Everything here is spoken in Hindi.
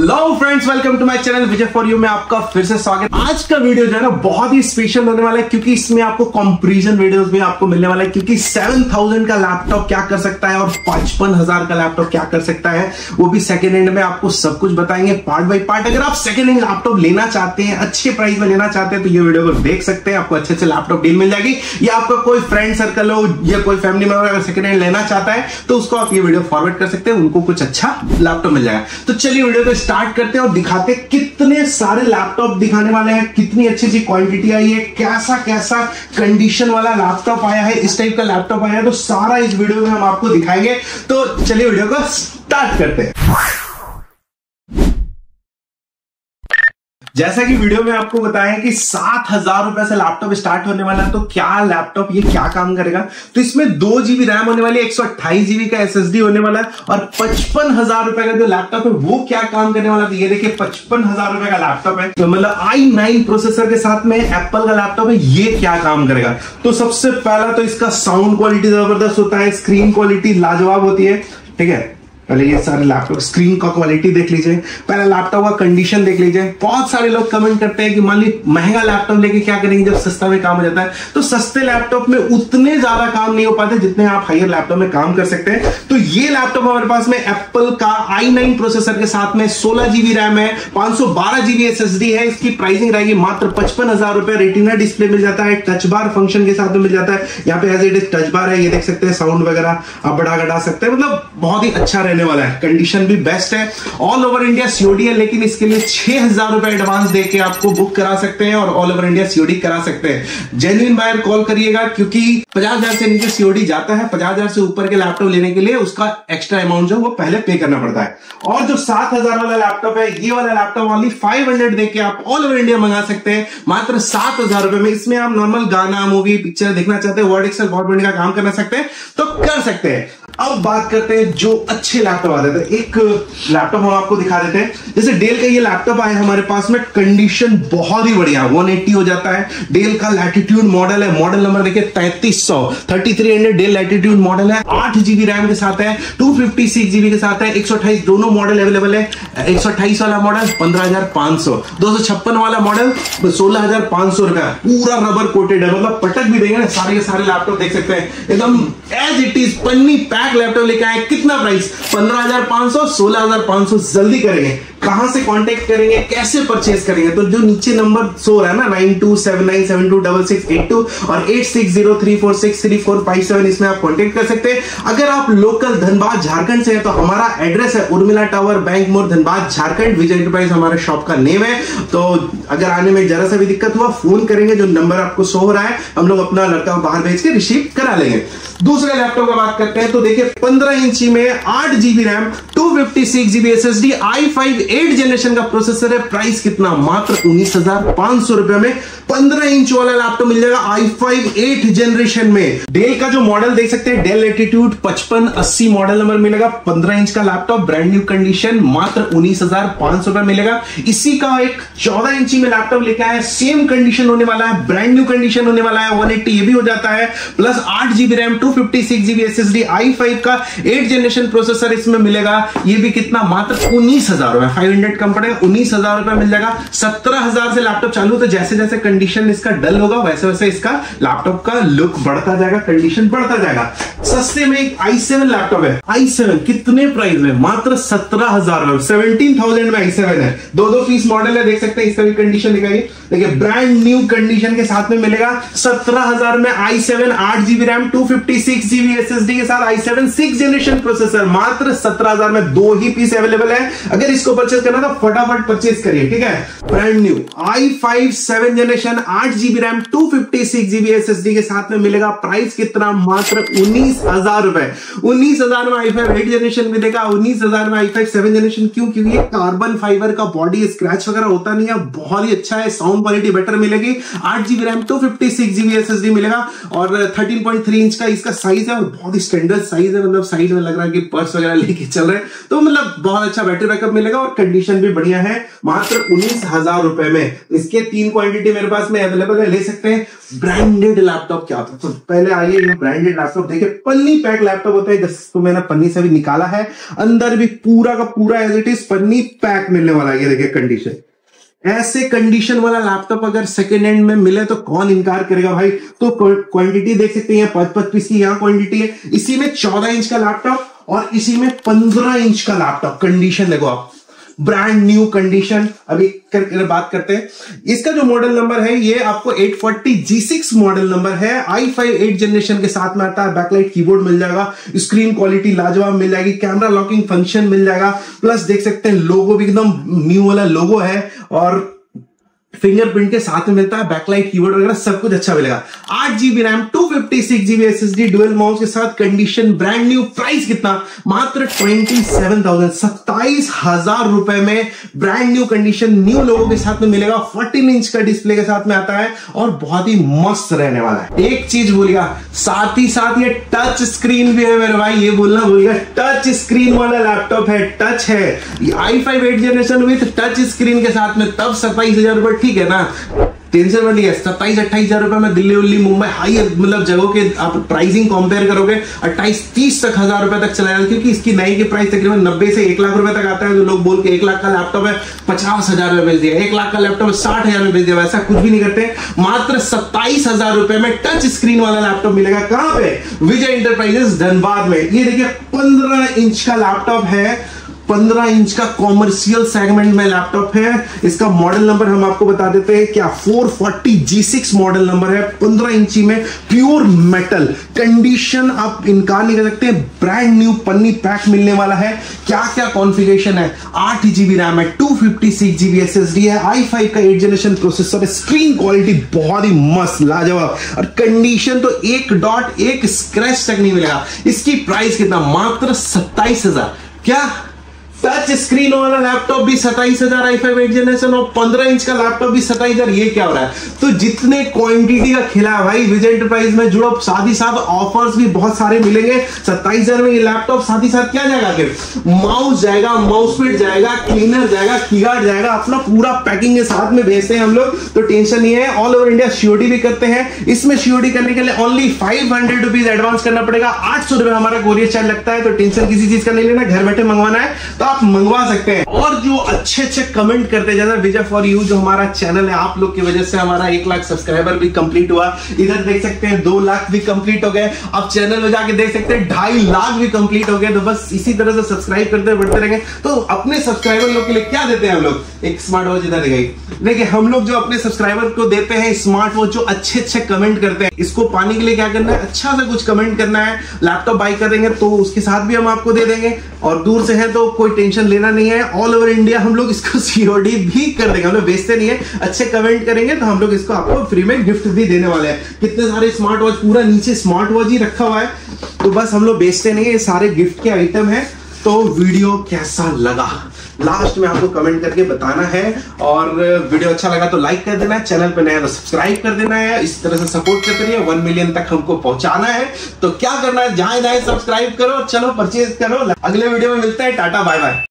Hello friends, welcome to my channel Vijay for you में आपका फिर से स्वागत। आज का वीडियो जो है ना बहुत ही स्पेशल होने वाला है क्योंकि इसमें आपको कंपैरिजन वीडियोस भी आपको मिलने वाला है। क्योंकि 7000 का लैपटॉप क्या कर सकता है और 55,000 का लैपटॉप क्या कर सकता है, वो भी सेकेंड हैंड में आपको सब कुछ बताएंगे पार्ट बाय पार्ट। अगर आप सेकेंड हैंड लैपटॉप लेना चाहते हैं, अच्छे प्राइस में लेना चाहते हैं, तो ये वीडियो को देख सकते हैं। आपको अच्छे अच्छे लैपटॉप डील मिल जाएगी। या आपका कोई फ्रेंड सर्कल हो या कोई फैमिली मेंबर अगर सेकेंड हैंड लेना चाहता है तो उसको आप ये वीडियो फॉरवर्ड कर सकते हैं, उनको कुछ अच्छा लैपटॉप मिल जाएगा। तो चलिए वीडियो को स्टार्ट करते हैं और दिखाते हैं कितने सारे लैपटॉप दिखाने वाले हैं, कितनी अच्छी अच्छी क्वांटिटी आई है, कैसा कैसा कंडीशन वाला लैपटॉप आया है, इस टाइप का लैपटॉप आया है, तो सारा इस वीडियो में हम आपको दिखाएंगे। तो चलिए वीडियो को स्टार्ट करते हैं। जैसा कि वीडियो में आपको बताया कि 7,000 रुपए से लैपटॉप स्टार्ट होने वाला है, तो क्या लैपटॉप ये क्या काम करेगा। तो इसमें 2 GB रैम होने वाली है, 128 GB का SSD होने वाला है और 55,000 रुपए का जो लैपटॉप है वो क्या काम करने वाला है। तो ये देखिए 55,000 रुपए का लैपटॉप है, तो मतलब i9 प्रोसेसर के साथ में एप्पल का लैपटॉप है, ये क्या काम करेगा। तो सबसे पहला तो इसका साउंड क्वालिटी जबरदस्त होता है, स्क्रीन क्वालिटी लाजवाब होती है। ठीक है, पहले ये सारे लैपटॉप स्क्रीन का क्वालिटी देख लीजिए, पहले लैपटॉप का कंडीशन देख लीजिए। बहुत सारे लोग कमेंट करते हैं कि मान ली महंगा लैपटॉप लेके क्या करेंगे जब सस्ता में काम हो जाता है। तो सस्ते लैपटॉप में उतने ज्यादा काम नहीं हो पाते जितने आप हायर लैपटॉप में काम कर सकते हैं। तो ये लैपटॉप हमारे पास में एप्पल का i9 प्रोसेसर के साथ में 16 GB रैम है, 512 GB SSD है। इसकी प्राइसिंग रहेगी मात्र 55,000 रुपए। रेटिना डिस्प्ले मिल जाता है, टच बार फंक्शन के साथ में मिल जाता है। यहाँ पे as it is touch bar है, ये देख सकते हैं। साउंड वगैरह आप बढ़ा घटा सकते हैं, मतलब बहुत ही अच्छा रहने वाला है। कंडीशन भी बेस्ट है। ऑल ओवर इंडिया सीओडी है, लेकिन इसके लिए 6,000 रुपए एडवांस देके आपको बुक करा सकते हैं और ऑल ओवर इंडिया सीओडी करा सकते हैं। जेन्युइन बायर कॉल करिएगा क्योंकि 50,000 से नीचे सीओडी जाता है। 50,000 से ऊपर के लैपटॉप लेने के लिए उसका एक्स्ट्रा अमाउंट जो वो पहले पे करना पड़ता है। और जो 7,000 वाला लैपटॉप है, ये वाला लैपटॉप ओनली 500 देके आप ऑल ओवर इंडिया मंगा सकते हैं मात्र 7,000 रुपए में। इसमें आप नॉर्मल गाना, मूवी, पिक्चर देखना चाहते हैं, वर्ड, एक्सेल, पावरपॉइंट का काम करना सकते हैं तो कर सकते हैं। अब बात करते हैं जो अच्छे लैपटॉप आते हैं। एक लैपटॉप हम आपको दिखा देते हैं। जैसे डेल का ये लैपटॉप आया हमारे पास में, कंडीशन बहुत ही बढ़िया, 180 हो जाता है। डेल का लैटिट्यूड मॉडल है, मॉडल नंबर देखिए 3300 डेल लैटिट्यूड मॉडल है। 8 GB रैम के साथ है, 256 GB के साथ है, 128 दोनों मॉडल अवेलेबल है। 128 वाला मॉडल 15,500, 256 वाला मॉडल 16,500 रुपया। पूरा रबर कोटेड है, मतलब पटक भी देंगे ना सारे के सारे लैपटॉप देख सकते हैं एकदम एज इट इज पन्नी पैक लैपटॉप लेके आए। कितना प्राइस? 15,500, 16,500। जल्दी करेंगे, कहां से कांटेक्ट करेंगे, कैसे परचेज करेंगे, तो जो नीचे नंबर शो रहा है ना 9279726682 और 8603463457, इसमें आप कांटेक्ट कर सकते हैं। अगर आप लोकल धनबाद झारखंड से हैं तो हमारा एड्रेस है उर्मिला टावर, बैंक मोड़, धनबाद झारखंड। विजय एंटरप्राइज हमारे शॉप का नेम है। तो अगर आने में जरा सा भी दिक्कत हुआ फोन करेंगे, जो नंबर आपको शो हो रहा है हम लोग अपना लड़का बाहर भेज के रिसीव करा लेंगे। दूसरे लैपटॉप की बात करते हैं तो देखिए 15 इंची में 8 GB RAM, 256 GB SSD, i5 8 generation का प्रोसेसर है। प्राइस कितना? मात्र 19,500 रुपए में 15 इंच वाला लैपटॉप मिल जाएगा i5 8 जनरेशन में। डेल का जो मॉडल देख सकते हैं, डेल लैटिट्यूड 5580 मॉडल नंबर मिलेगा। 15 इंच का लैपटॉप, ब्रांड न्यू कंडीशन, मात्र 19,500 रुपए मिलेगा। इसी का एक 14 इंची में लैपटॉप लेके आया, सेम कंडीशन होने वाला है, ब्रांड न्यू कंडीशन होने वाला है। 180 ये भी हो जाता है, plus 8 GB RAM, 256 GB SSD, i5 का 8 जनरेशन प्रोसेसर इसमें मिलेगा। ये भी कितना? मात्र 19,000 रुपए। 500 कम पड़ेगा, 19,000 रुपए मिल जाएगा। 17,000 से लैपटॉप चालू, तो जैसे जैसे कंडीशन इसका डल होगा वैसे वैसे इसका लैपटॉप का लुक बढ़ता जाएगा, कंडीशन बढ़ता जाएगा। सस्ते में एक i7 लैपटॉप है। i7 कितने प्राइस में? मात्र 17,000 में, 17,000 में i7 है। 2 पीस मॉडल है, देख सकते हैं। इसका भी कंडीशन दिखाइए, देखिए ब्रांड न्यू कंडीशन के साथ में मिलेगा। 17,000 में i7 8 GB RAM, 256 GB SSD के साथ i7 6 जनरेशन प्रोसेसर, मात्र 17,000 में 2 ही पीस अवेलेबल है। अगर इसको परचेज करना तो फटाफट परचेज करिए, ठीक है। Brand new i5 7 generation, 8 GB RAM, 256 GB SSD के साथ में मिलेगा। प्राइस कितना? मात्र 19,000 रुपए। 19,000 में i5 8 जनरेशन मिलेगा। 19,000 में i5 7 जनरेशन। क्यों? क्योंकि ये कार्बन फाइबर का बॉडी, स्क्रैच वगैरह होता नहीं है, बहुत ही अच्छा है। साउंड साउंड क्वालिटी बेटर मिलेगी। 8GB रैम 256GB SSD मिलेगा और 13.3 इंच का इसका साइज है और बहुत ही स्टैंडर्ड साइज है, मतलब साइड में लग रहा है कि पर्स वगैरह लेके चल रहे हैं, तो मतलब बहुत अच्छा बैटरी बैकअप मिलेगा और कंडीशन भी बढ़िया है। मात्र 19,000 रुपए में इसके 3 क्वांटिटी मेरे पास में अवेलेबल है, ले सकते हैं। ब्रांडेड लैपटॉप क्या होता है, तो पहले आइए ये ब्रांडेड लैपटॉप देखिए। पन्नी पैक लैपटॉप होता है, जिसको मैंने पन्नी से भी निकाला है, अंदर भी पूरा का पूरा एज इट इज पन्नी पैक मिलने वाला है। ये देखिए कंडीशन, ऐसे कंडीशन वाला लैपटॉप अगर सेकेंड हैंड में मिले तो कौन इनकार करेगा भाई। तो क्वांटिटी देख सकते हैं, 5 पीस की यहाँ क्वांटिटी है। इसी में 14 इंच का लैपटॉप और इसी में 15 इंच का लैपटॉप। कंडीशन देखो आप, ब्रांड न्यू कंडीशन। अभी बात करते हैं इसका जो मॉडल नंबर है, ये आपको 840 G6 मॉडल नंबर है। i5 8 जनरेशन के साथ में आता है। बैकलाइट कीबोर्ड मिल जाएगा, स्क्रीन क्वालिटी लाजवाब मिल जाएगी, कैमरा लॉकिंग फंक्शन मिल जाएगा, प्लस देख सकते हैं लोगो भी एकदम न्यू वाला लोगो है और फिंगरप्रिंट के साथ में मिलता है। बैकलाइट कीबोर्ड वगैरह सब कुछ अच्छा मिलेगा। 8GB RAM 256GB SSD dual mouse के साथ, कंडीशन ब्रांड न्यू। प्राइस कितना, मात्र 27,000 रुपए में ब्रांड न्यू कंडीशन न्यू लोगों के साथ में मिलेगा। 14 इंच का डिस्प्ले के साथ में आता है और बहुत ही मस्त रहने वाला है। एक चीज भूल गया, साथ ही साथ ये टच स्क्रीन भी है मेरे भाई, ये बोलना भूल गया, टच स्क्रीन वाला लैपटॉप है, टच है। i5 8 generation with touch screen के साथ में, तब 27,000 रुपए, ठीक है ना, टेंशन मत लीजिए। 27-28,000 रुपए में दिल्ली उल्ली मुंबई हाई मतलब जगहों के आप प्राइसिंग कंपेयर करोगे 28-30 तक हजार रुपए तक चला जाएगा, क्योंकि इसकी नई की प्राइस तकरीबन 90 से 1 लाख रुपए तक आता है। तो लोग बोल के 1 लाख का लैपटॉप है 50,000 में बेच दिया, 1 लाख का लैपटॉप है 60,000 में बेच दिया, वैसा कुछ भी नहीं करते। मात्र 27,000 रुपए में टच स्क्रीन वाला लैपटॉप मिलेगा। कहां पे, विजय इंटरप्राइजेस धनबाद में। ये देखिए 15 इंच का लैपटॉप है, 15 इंच का कॉमर्शियल सेगमेंट में लैपटॉप है। इसका मॉडल नंबर हम आपको बता देते हैं क्या, 440 G6 मॉडल नंबर है। 15 इंची में प्योर मेटल, कंडीशन आप इनकार नहीं कर सकते, ब्रांड न्यू पन्नी पैक मिलने वाला है। क्या क्या कॉन्फ़िगरेशन है, 8GB रैम है, 256GB SSD है, i5 का 8 जनरेशन प्रोसेसर है, स्क्रीन क्वालिटी बहुत ही मस्त लाजवाब और कंडीशन तो 1 स्क्रैच तक नहीं मिलेगा। इसकी प्राइस कितना, मात्र 27,000। क्या टच स्क्रीन वाला लैपटॉप भी 27,000 i5 8 जनरेशन और 15 इंच का लैपटॉप भी 27,000, ये क्या हो रहा है। तो जितने क्वांटिटी का खिला है भाई, विजय एंटरप्राइज में जुड़ो, साथ ही साथ ऑफर्स भी बहुत सारे मिलेंगे। 27,000 में ये लैपटॉप, साथ ही साथ क्या जाएगा, आखिर माउस जाएगा, माउस पैड जाएगा, क्लीनर जाएगा, कीगार्ड जाएगा, अपना पूरा पैकिंग के साथ में भेजते हैं हम लोग, तो टेंशन नहीं है। ऑल ओवर इंडिया सीओडी भी करते हैं। इसमें सीओडी करने के लिए ओनली 500 रुपीज एडवांस करना पड़ेगा, 800 रुपए हमारा कोरियर चार्ज लगता है। तो टेंशन किसी चीज का नहीं लेना, घर बैठे मंगवाना है तो आप मंगवा सकते हैं। और जो अच्छे अच्छे कमेंट करते, जैसा विजय फॉर यू जो हमारा चैनल है, आप लोग की वजह से हमारा 1 लाख सब्सक्राइबर भी कंप्लीट हुआ। इधर देख सकते हैं 2 लाख भी कंप्लीट हो गए। अब चैनल में जाके देख सकते हैं 2.5 लाख भी कंप्लीट हो गए। तो बस इसी तरह से सब्सक्राइब करते बढ़ते रहेंगे। तो अपने सब्सक्राइबर लोग के लिए क्या देते हैं हम लोग, एक स्मार्ट वॉच इधर दिखाई। देखिए हम लोग जो अपने सब्सक्राइबर को देते हैं स्मार्ट वॉच, जो अच्छे अच्छे कमेंट करते हैं, इसको पाने के लिए क्या करना है, अच्छा से कुछ कमेंट करना है। लैपटॉप बाई करेंगे तो उसके साथ भी हम आपको दे देंगे, और दूर से है तो कोई टेंशन लेना नहीं है। ऑल ओवर इंडिया हम लोग इसको सीओडी भी कर देंगे, हम लोग बेचते नहीं है। अच्छे कमेंट करेंगे तो हम लोग इसको आपको फ्री में गिफ्ट भी देने वाले हैं। कितने सारे स्मार्ट वॉच, पूरा नीचे स्मार्ट वॉच ही रखा हुआ है, तो बस हम लोग बेचते नहीं है, ये सारे गिफ्ट के आइटम है। तो वीडियो कैसा लगा लास्ट में आपको कमेंट करके बताना है, और वीडियो अच्छा लगा तो लाइक कर देना है, चैनल पे नया तो सब्सक्राइब कर देना है। इस तरह से सपोर्ट करते रहिए, 1 मिलियन तक हमको पहुंचाना है। तो क्या करना है, जहां जाए सब्सक्राइब करो, चलो परचेज करो। अगले वीडियो में मिलते हैं, टाटा बाय बाय।